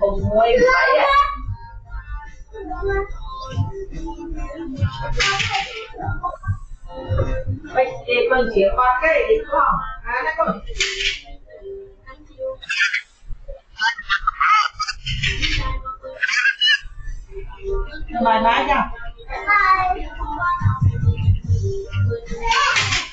cùng người phải á. Vậy thì con chỉ qua cái gì không? À nó có bài má nha.